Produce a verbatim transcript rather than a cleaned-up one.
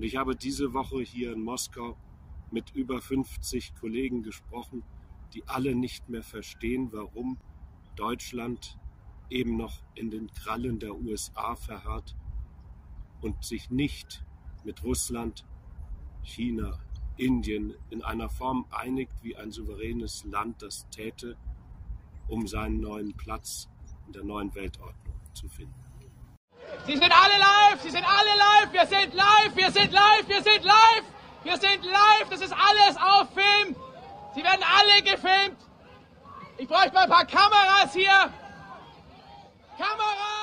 Und ich habe diese Woche hier in Moskau mit über fünfzig Kollegen gesprochen, die alle nicht mehr verstehen, warum Deutschland eben noch in den Krallen der U S A verharrt und sich nicht mit Russland, China, Indien in einer Form einigt, wie ein souveränes Land das täte, um seinen neuen Platz in der neuen Weltordnung zu finden. Sie sind alle live, Sie sind alle live, wir sind live, wir sind live, wir sind live, wir sind live, das ist alles auf Film. Sie werden alle gefilmt. Ich bräuchte mal ein paar Kameras hier. Kameras!